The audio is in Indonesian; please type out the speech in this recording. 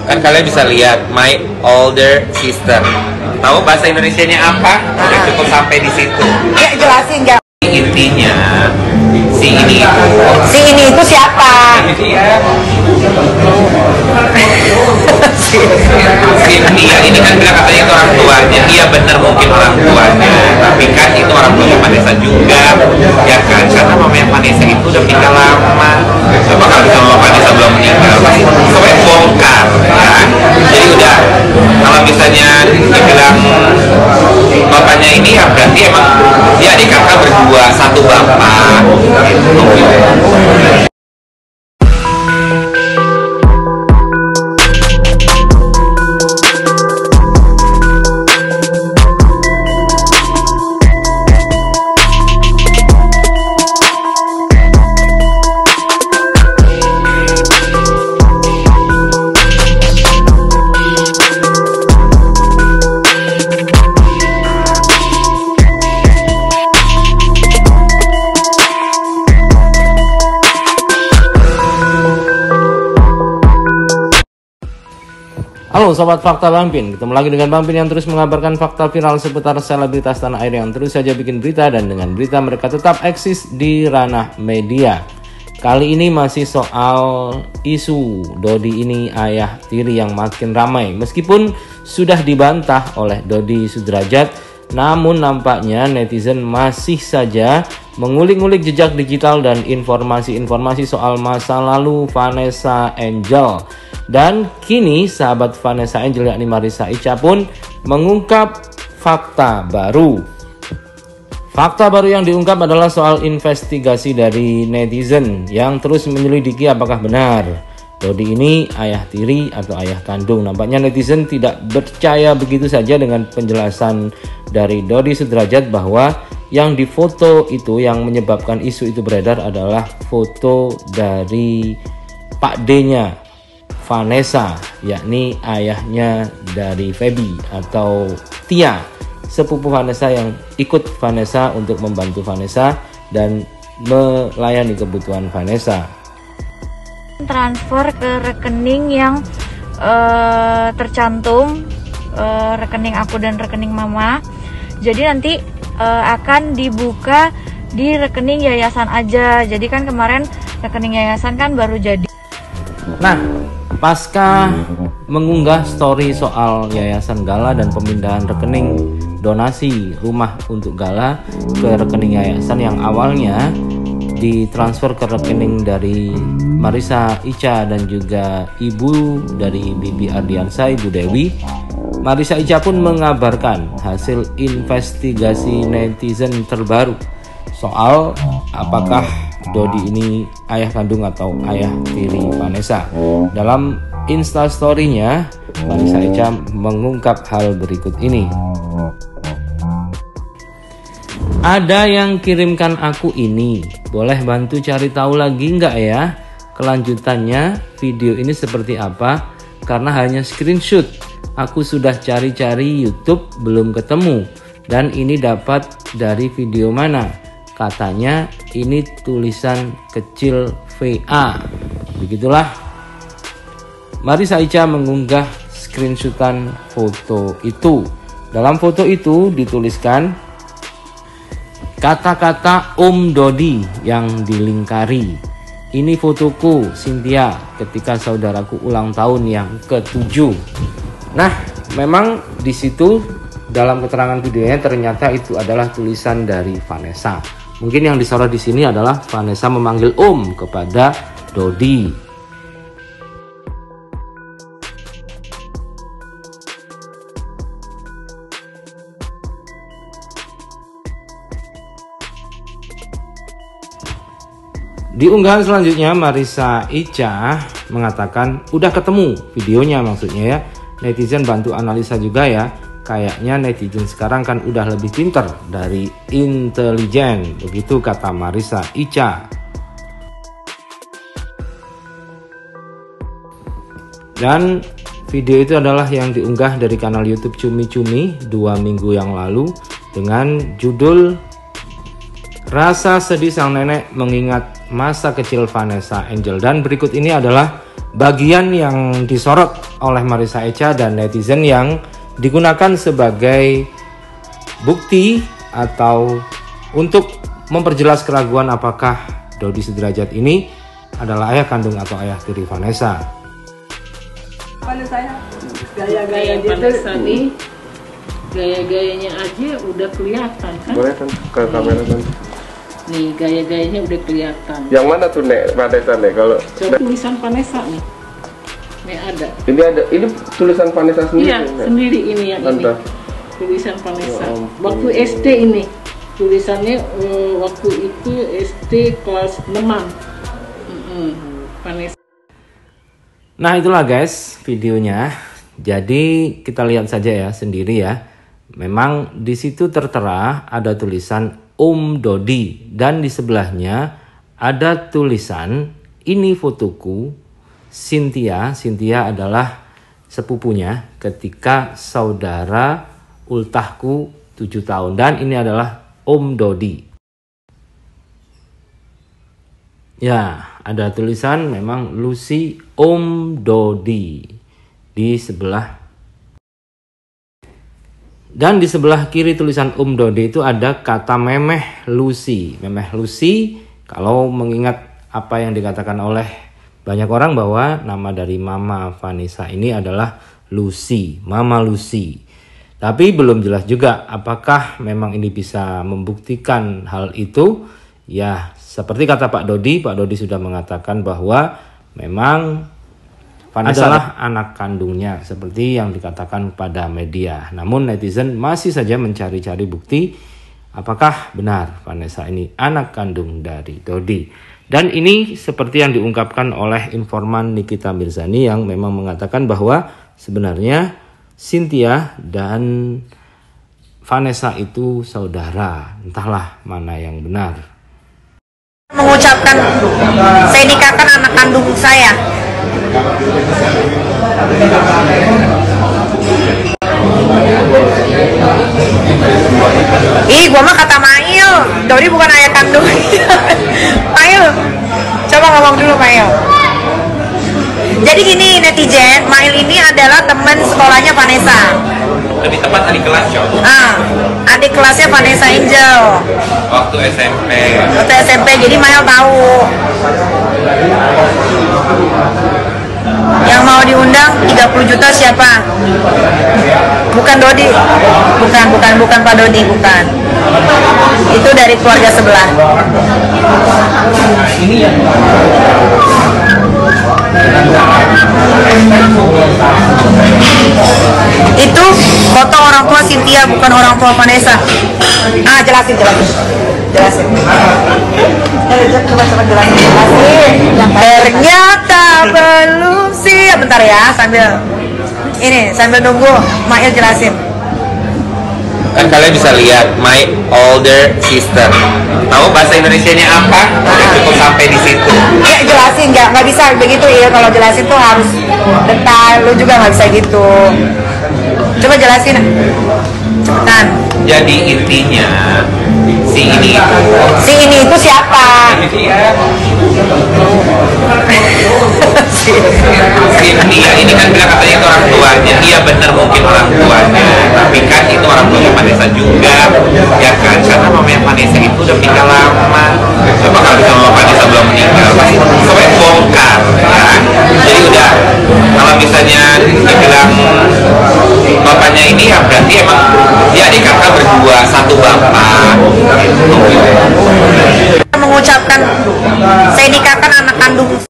Kan kalian bisa lihat my older sister. Tahu bahasa Indonesianya apa? Udah cukup sampai di situ. Ya jelasin nggak? Intinya si ini itu siapa? ini kan bilang katanya itu orang tuanya. Iya bener mungkin orang tuanya, tapi kan itu orang tuanya Vanessa juga, ya kan? Karena mamanya Vanessa itu udah meninggal lama. Coba kalau bisa mama Vanessa belum meninggal, pasti sampai bongkar, ya. Jadi udah, kalau misalnya dibilang bapaknya ini ya berarti emang dia adik kakak berdua satu bapak. Halo Sobat Fakta Bang Pin, ketemu lagi dengan Bang Pin yang terus mengabarkan fakta viral seputar selebritas tanah air yang terus saja bikin berita, dan dengan berita mereka tetap eksis di ranah media. Kali ini masih soal isu Dodi ini ayah tiri yang makin ramai. Meskipun sudah dibantah oleh Dodi Sudrajat, namun nampaknya netizen masih saja mengulik-ngulik jejak digital dan informasi-informasi soal masa lalu Vanessa Angel. Dan kini sahabat Vanessa Angel yakni Marissa Icha pun mengungkap fakta baru. Fakta baru yang diungkap adalah soal investigasi dari netizen yang terus menyelidiki apakah benar Dodi ini ayah tiri atau ayah kandung. Nampaknya netizen tidak percaya begitu saja dengan penjelasan dari Dodi Sudrajat bahwa yang difoto itu, yang menyebabkan isu itu beredar adalah foto dari Pak D-nya Vanessa, yakni ayahnya dari Feby atau Tia, sepupu Vanessa yang ikut Vanessa untuk membantu Vanessa dan melayani kebutuhan Vanessa. Transfer ke rekening yang tercantum rekening aku dan rekening mama. Jadi nanti akan dibuka di rekening yayasan aja. Jadi kan kemarin rekening yayasan kan baru jadi. Nah, pasca mengunggah story soal Yayasan Gala dan pemindahan rekening donasi rumah untuk Gala ke rekening yayasan yang awalnya ditransfer ke rekening dari Marissa Icha dan juga ibu dari Bibi Ardiansa, Ibu Dewi, Marissa Icha pun mengabarkan hasil investigasi netizen terbaru soal apakah Dodi ini ayah kandung atau ayah tiri Vanessa. Dalam Instastory-nya, Marissa Icha mengungkap hal berikut ini. Ada yang kirimkan aku ini, boleh bantu cari tahu lagi nggak ya? Kelanjutannya video ini seperti apa? Karena hanya screenshot. Aku sudah cari-cari YouTube belum ketemu. Dan ini dapat dari video mana? Katanya ini tulisan kecil VA. Begitulah Marissa Icha mengunggah screenshotan foto itu. Dalam foto itu dituliskan kata-kata Om Dodi yang dilingkari. Ini fotoku Cynthia ketika saudaraku ulang tahun yang ke-7. Nah, memang di situ dalam keterangan videonya ternyata itu adalah tulisan dari Vanessa. Mungkin yang disorot di sini adalah Vanessa memanggil Om kepada Dodi. Di unggahan selanjutnya Marissa Icha mengatakan udah ketemu videonya, maksudnya ya. Netizen bantu analisa juga ya. Kayaknya netizen sekarang kan udah lebih pinter dari intelijen, begitu kata Marissa Icha. Dan video itu adalah yang diunggah dari kanal YouTube Cumi Cumi 2 minggu yang lalu dengan judul Rasa Sedih Sang Nenek Mengingat Masa Kecil Vanessa Angel. Dan berikut ini adalah bagian yang disorot oleh Marissa Echa dan netizen yang digunakan sebagai bukti atau untuk memperjelas keraguan apakah Dodi Sudrajat ini adalah ayah kandung atau ayah tiri Vanessa. Gaya-gaya Vanessa nih, gaya-gayanya aja udah kelihatan kan? Boleh kan ke kamera kan? Nih gaya-gayanya udah kelihatan. Yang mana tuh Nek Vanessa Nek? Kalau coba tulisan Vanessa nih, nih ada. Ini tulisan Vanessa sendiri. Iya Nek? sendiri ini yang Tante. ini. Tulisan Vanessa. Ya ampun. Waktu SD ini tulisannya waktu itu SD kelas 6. Vanessa. Nah itulah guys videonya. Jadi kita lihat saja ya sendiri ya. Memang di situ tertera ada tulisan Dodi dan di sebelahnya ada tulisan ini fotoku Cynthia. Cynthia adalah sepupunya ketika saudara ultahku 7 tahun dan ini adalah Dodi. Ya, ada tulisan memang Lucy Dodi di sebelah. Dan di sebelah kiri tulisan Dodi itu ada kata Memeh Lucy. Memeh Lucy kalau mengingat apa yang dikatakan oleh banyak orang bahwa nama dari Mama Vanessa ini adalah Lucy, Mama Lucy. Tapi belum jelas juga apakah memang ini bisa membuktikan hal itu. Ya, seperti kata Pak Dodi sudah mengatakan bahwa memang Vanessa adalah anak kandungnya seperti yang dikatakan pada media. Namun netizen masih saja mencari-cari bukti apakah benar Vanessa ini anak kandung dari Dodi. Dan ini seperti yang diungkapkan oleh informan Nikita Mirzani yang memang mengatakan bahwa sebenarnya Cynthia dan Vanessa itu saudara. Entahlah mana yang benar. Mengucapkan saya nikahkan anak kandung saya. Gua mah kata Mail, Dodi bukan ayah kandung. Mail, coba ngomong dulu Mail. Jadi gini netizen, Mail ini adalah teman sekolahnya Vanessa. Lebih tepat adik kelas Cok. Adik kelasnya Vanessa Angel. Waktu SMP. Waktu SMP, jadi Mail tahu. Yang mau diundang 30 juta siapa? Bukan Dodi. Bukan Pak Dodi, bukan. Itu dari keluarga sebelah. Ini ya. Itu foto orang tua Cynthia, bukan orang tua Vanessa. Jelasin. Coba jelasin. Ternyata belum siap. Bentar ya, sambil nunggu Mail jelasin. Kan kalian bisa lihat my older sister. Tahu bahasa Indonesianya apa? Udah cukup sampai di situ. Ya jelasin, nggak bisa begitu ya. Kalau jelasin tuh harus detail. Lu juga nggak bisa gitu. Coba jelasin, cepetan. Jadi intinya si ini itu siapa? Cynthia ini kan bilang katanya itu orang tuanya. Iya benar mungkin orang tuanya. Tapi kan itu orang tuanya Vanessa juga. Ya kan, karena mamanya Vanessa itu udah meninggal lama. Coba kalau sama Vanessa belum meninggal pasti sampai bongkar ya. Jadi udah, kalau misalnya dibilang bapaknya ini ya berarti emang dia adik kakak berdua, satu bapak. Mengucapkan